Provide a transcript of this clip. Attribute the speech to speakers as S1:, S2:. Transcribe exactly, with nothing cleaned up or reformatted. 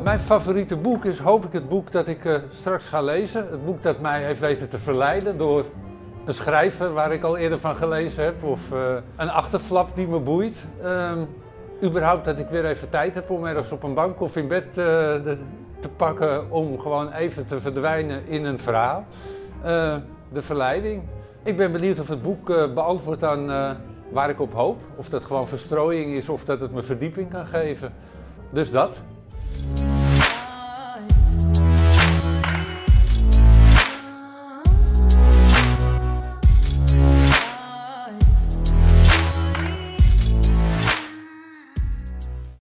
S1: Mijn favoriete boek is, hoop ik, het boek dat ik uh, straks ga lezen. Het boek dat mij heeft weten te verleiden door een schrijver waar ik al eerder van gelezen heb. Of uh, een achterflap die me boeit. Uh, überhaupt dat ik weer even tijd heb om ergens op een bank of in bed uh, de, te pakken om gewoon even te verdwijnen in een verhaal. Uh, de verleiding. Ik ben benieuwd of het boek uh, beantwoordt aan uh, waar ik op hoop. Of dat gewoon verstrooiing is of dat het me verdieping kan geven. Dus dat.